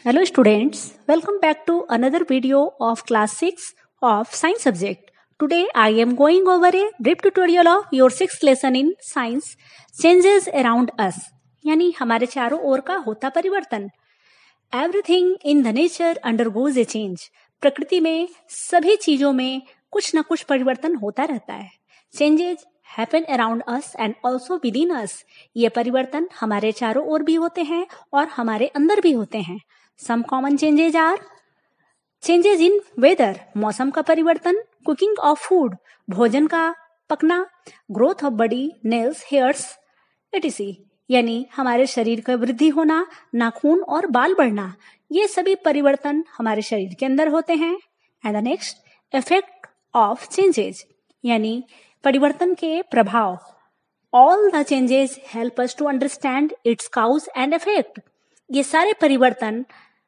Hello students, welcome back to another video of class 6 of science subject. Today I am going over a brief tutorial of your 6th lesson in science changes around us. यानी हमारे चारों ओर का होता परिवर्तन. Everything in the nature undergoes a change. प्रकृति में सभी चीजों में कुछ न कुछ परिवर्तन होता रहता है. Changes happen around us and also within us. ये परिवर्तन हमारे चारों ओर भी होते हैं और हमारे अंदर भी होते हैं. Some common changes are changes in weather, मौसम का परिवर्तन, cooking of food, भोजन का पकना, growth of body, nails, hairs, etc. यानी हमारे शरीर का वृद्धि होना, नाखून और बाल बढ़ना, ये सभी परिवर्तन हमारे शरीर के अंदर होते हैं. And the next, effect of changes, यानी परिवर्तन के प्रभाव. All the changes help us to understand its cause and effect. ये सारे परिवर्तन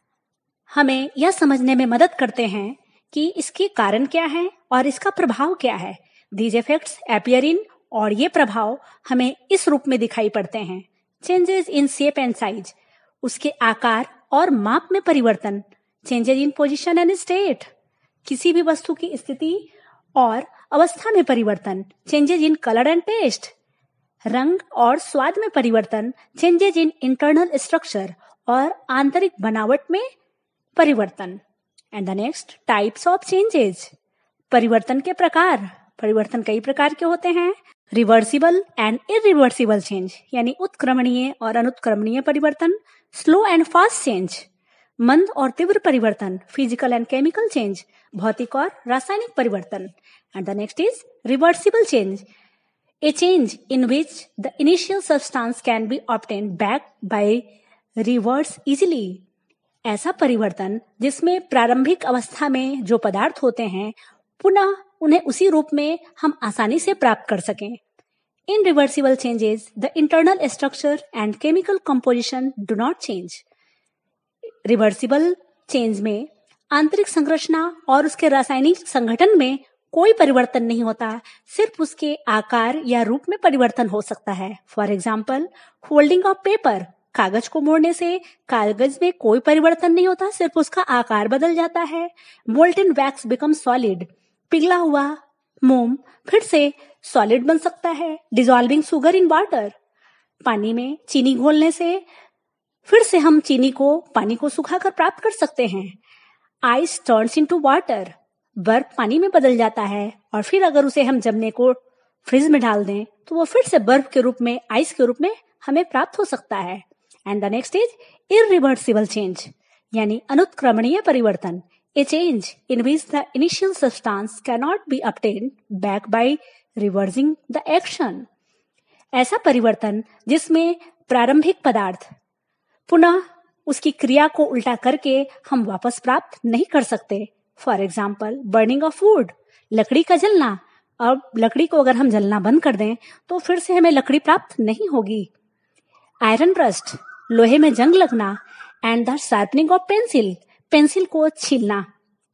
हमें यह समझने में मदद करते हैं कि इसके कारण क्या है और इसका प्रभाव क्या है. These effects appear in, और ये प्रभाव हमें इस रूप में दिखाई पड़ते हैं. Changes in shape and size, उसके आकार और माप में परिवर्तन. Changes in position and state, किसी भी वस्तु की स्थिति और अवस्था में परिवर्तन. Changes in color and taste, रंग और स्वाद में परिवर्तन. Changes in internal structure, और आंतरिक बनावट में परिवर्तन. And the next, types of changes, परिवर्तन के प्रकार. परिवर्तन कई प्रकार के होते हैं. रिवर्सिबल एंड इरिवर्सिबल चेंज, यानी उत्क्रमणीय और अनुत्क्रमणीय परिवर्तन. स्लो एंड फास्ट चेंज, मंद और तीव्र परिवर्तन. फिजिकल एंड केमिकल चेंज, भौतिक और रासायनिक परिवर्तन. And the next is reversible change, a change in which the initial substance can be obtained back by reverse easily. ऐसा परिवर्तन जिसमें प्रारंभिक अवस्था में जो पदार्थ होते हैं पुनः उन्हें उसी रूप में हम आसानी से प्राप्त कर सकें. In reversible changes, the internal structure and chemical composition do not change. Reversible change में आंतरिक संरचना और उसके रासायनिक संगठन में कोई परिवर्तन नहीं होता, सिर्फ उसके आकार या रूप में परिवर्तन हो सकता है. For example, folding of paper, कागज को मोड़ने से कागज में कोई परिवर्तन नहीं होता, सिर्फ उसका आकार बदल जाता है. मोल्टेन वैक्स बिकम सॉलिड, पिघला हुआ मोम फिर से सॉलिड बन सकता है. डिजॉल्विंग शुगर इन वाटर, पानी में चीनी घोलने से फिर से हम चीनी को पानी को सुखाकर प्राप्त कर सकते हैं. आइस टर्न्स इनटू वाटर, बर्फ पानी में बदल जाता है और फिर अगर उसे हम जमने को फ्रिज में डाल दें तो वो फिर से बर्फ के रूप में, आइस के रूप में हमें प्राप्त हो सकता है. And the next is irreversible change, यानी अनुत्क्रमणीय परिवर्तन. A change in which the initial substance can not be obtained back by reversing the action. ऐसा परिवर्तन जिसमें प्रारंभिक पदार्थ पुनः उसकी क्रिया को उल्टा करके हम वापस प्राप्त नहीं कर सकते. For example, burning of wood, लकड़ी का जलना. अब लकड़ी को अगर हम जलना बंद कर दें तो फिर से हमें लकड़ी प्राप्त नहीं होगी. आयरन रस्ट, लोहे में जंग लगना. And the sharpening of pencil, pencil को छीलना.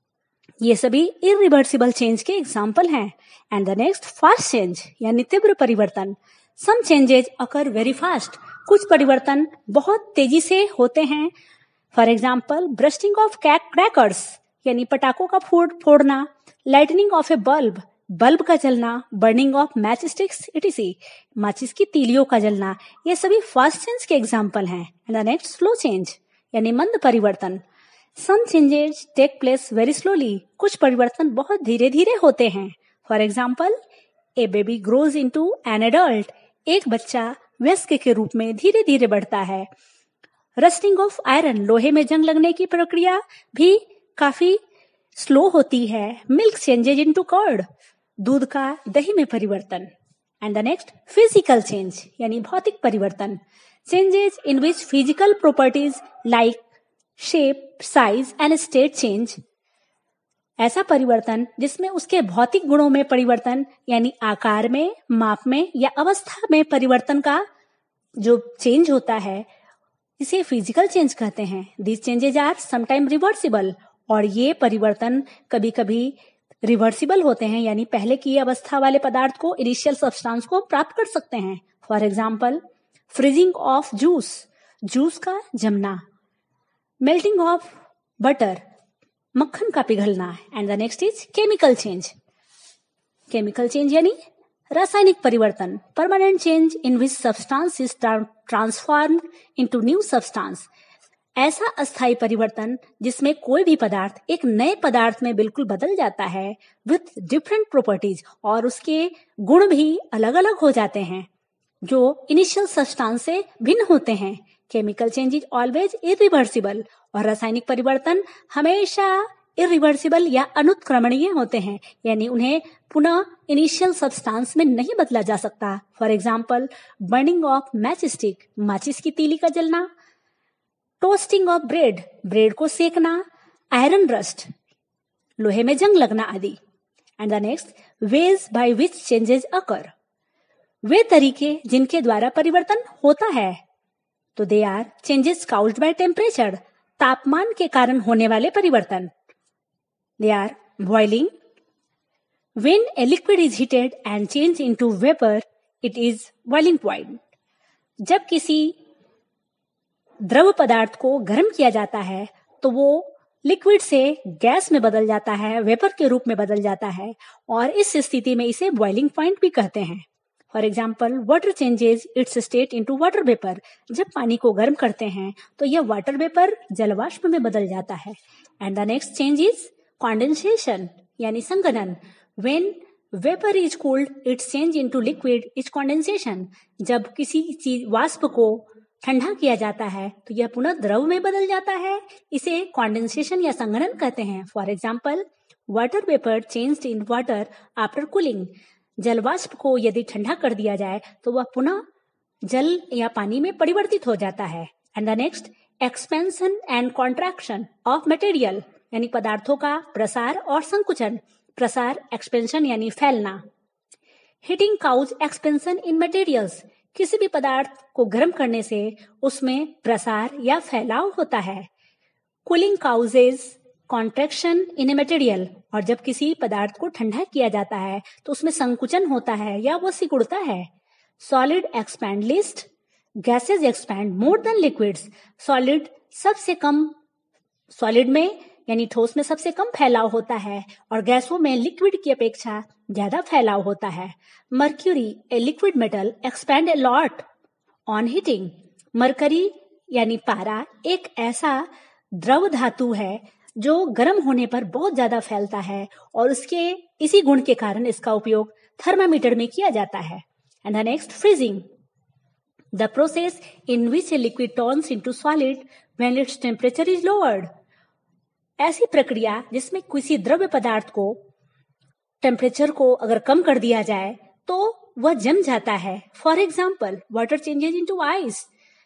ये सभी इरिवर्सिबल चेंज के एग्जाम्पल हैं. And the next, fast change, यानी तीव्र परिवर्तन. Some changes occur very fast, कुछ परिवर्तन बहुत तेजी से होते हैं. For example, bursting of crackers, यानी पटाखों का फोड़ना. Lightning of a bulb, bulb का जलना. Burning of match sticks etc, माचिस की तीलियों का जलना. ये सभी फास्ट चेंज के एग्जाम्पल हैं. And the next, slow change, यानी मंद परिवर्तन. Some changes take place very slowly, कुछ परिवर्तन बहुत धीरे धीरे होते हैं. For example, a baby grows into an adult, एक बच्चा वयस्क के रूप में धीरे धीरे बढ़ता है. रस्टिंग ऑफ आयरन, लोहे में जंग लगने की प्रक्रिया भी काफी स्लो होती है. मिल्क चेंजेज इनटू कर्ड, दूध का दही में परिवर्तन. And the next, physical change, यानी भौतिक परिवर्तन. Changes in which physical properties like shape, size and state change. ऐसा परिवर्तन जिसमें उसके भौतिक गुणों में परिवर्तन, यानी आकार में, माप में या अवस्था में परिवर्तन का जो चेंज होता है, इसे फिजिकल चेंज कहते हैं. These changes are sometime reversible, और ये परिवर्तन कभी कभी रिवर्सिबल होते हैं, यानी पहले की अवस्था वाले पदार्थ को, इनिशियल सब्सटेंस को प्राप्त कर सकते हैं. For example, freezing of juice, juice का जमना. मेल्टिंग ऑफ बटर, मक्खन का पिघलना। And the next is chemical change. Chemical change यानी रासायनिक परिवर्तन, permanent change in which substance is transformed into new substance, ऐसा अस्थायी परिवर्तन जिसमें कोई भी पदार्थ एक नए पदार्थ में बिल्कुल बदल जाता है विथ डिफरेंट प्रॉपर्टीज, और उसके गुण भी अलग अलग हो जाते हैं जो इनिशियल सब्सटेंस से भिन्न होते हैं। Chemical change is always irreversible, और रासायनिक परिवर्तन हमेशा इरिवर्सिबल या अनुत्क्रमणीय होते हैं, यानी उन्हें पुनः इनिशियल सब्सटेंस में नहीं बदला जा सकता। For example, burning of match stick, माचिस की तीली का जलना, टोस्टिंग ऑफ ब्रेड, ब्रेड को सेकना, आयरन रस्ट, लोहे में जंग लगना आदि। And the next, ways by which changes occur, वे तरीके जिनके द्वारा परिवर्तन होता है, तो they are changes caused by temperature, तापमान के कारण होने वाले परिवर्तन। They are boiling, when a liquid is heated and change into vapour it is boiling point, जब किसी द्रव पदार्थ को गर्म किया जाता है तो वो लिक्विड से गैस में बदल जाता है, वेपर के रूप में बदल जाता है, और इस स्थिति में इसे बॉइलिंग पॉइंट भी कहते हैं। For example, water changes its state into water vapour, जब पानी को गर्म करते हैं तो यह वाटर वेपर जलवाष्प में बदल जाता है। And the next change is condensation यानी संघनन, when vapour is cooled its change into liquid is condensation, जब किसी चीज वाष्प को ठंडा किया जाता है तो यह पुनः द्रव में बदल जाता है, इसे कॉन्डेंसेशन या संघनन कहते हैं। For example, water vapour changed in water after cooling, जलवाष्प को यदि ठंडा कर दिया जाए तो वह पुनः जल या पानी में परिवर्तित हो जाता है। And the next, expansion and contraction of material, यानी पदार्थों का प्रसार और संकुचन। प्रसार एक्सपेंशन यानी फैलना। Heating cause expansion in materials, किसी भी पदार्थ को गर्म करने से उसमें प्रसार या फैलाव होता है। Cooling causes contraction in a material, और जब किसी पदार्थ को ठंडा किया जाता है तो उसमें संकुचन होता है या वो सिकुड़ता है। Solid expand least, gases expand more than liquids, solid में यानी ठोस में सबसे कम फैलाव होता है और गैसों में लिक्विड की अपेक्षा ज्यादा फैलाव होता है। Mercury a liquid metal expand a lot on heating, mercury यानी पारा एक ऐसा द्रव धातु है जो गर्म होने पर बहुत ज्यादा फैलता है, और उसके इसी गुण के कारण इसका उपयोग थर्मामीटर में किया जाता है। And the next, freezing, the process in which a liquid turns into solid when its temperature is lowered, ऐसी प्रक्रिया जिसमें किसी द्रव्य पदार्थ को टेम्परेचर को अगर कम कर दिया जाए तो वह जम जाता है। For example, water changes into ice,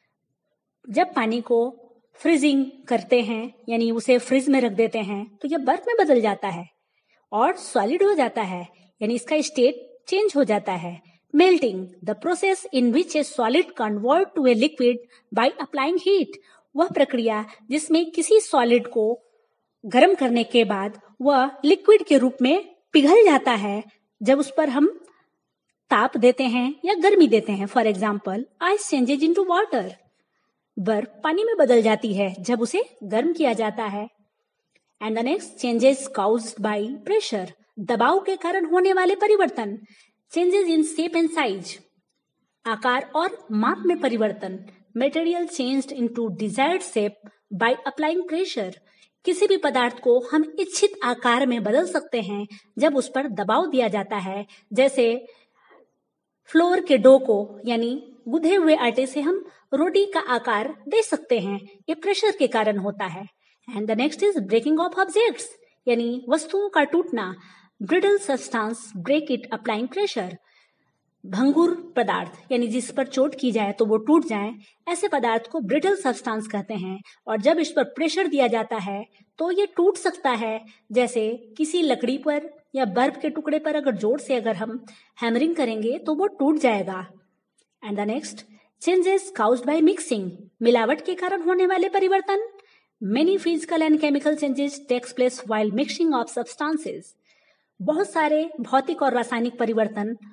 जब पानी को फ्रीजिंग करते हैं यानी उसे फ्रिज में रख देते हैं तो यह बर्फ में बदल जाता है और सॉलिड हो जाता है, यानी इसका स्टेट चेंज हो जाता है। Melting, the process in which a solid convert to a liquid by applying heat, वह प्रक्रिया जिसमें किसी सॉलिड को गर्म करने के बाद वह लिक्विड के रूप में पिघल जाता है जब उस पर हम ताप देते हैं या गर्मी देते हैं। For example, ice changes into water, बर्फ पानी में बदल जाती है जब उसे गर्म किया जाता है। And the next, changes caused by pressure, दबाव के कारण होने वाले परिवर्तन। Changes in shape and size, आकार और माप में परिवर्तन। Material changed into desired shape by applying pressure, किसी भी पदार्थ को हम इच्छित आकार में बदल सकते हैं जब उस पर दबाव दिया जाता है, जैसे फ्लोर के डो को यानी गुथे हुए आटे से हम रोटी का आकार दे सकते हैं, ये प्रेशर के कारण होता है। And the next is breaking of objects, यानी वस्तुओं का टूटना। Brittle substance break it applying pressure, भंगुर पदार्थ यानी जिस पर चोट की जाए तो वो टूट जाए, ऐसे पदार्थ को ब्रिटल सब्सटेंस कहते हैं, और जब इस पर प्रेशर दिया जाता है तो ये टूट सकता है, जैसे किसी लकड़ी पर या बर्फ के टुकड़े पर अगर जोर से अगर हम हैमरिंग करेंगे तो वो टूट जाएगा। And the next, changes caused by mixing, मिलावट के कारण होने वाले परिवर्तन। Many physical and chemical changes takes place while mixing of substances, बहुत सारे भौतिक और रासायनिक परिवर्तन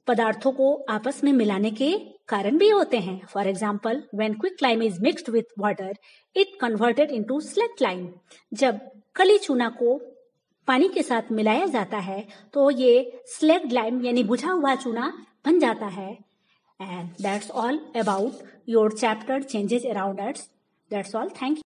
पदार्थों को आपस में मिलाने के कारण भी होते हैं। For example, when quick lime is mixed with water it converted into slaked lime. जब कली चूना को पानी के साथ मिलाया जाता है तो ये स्लेक्ट लाइम यानी बुझा हुआ चूना बन जाता है। And that's all about your chapter changes around us. That's all, thank you.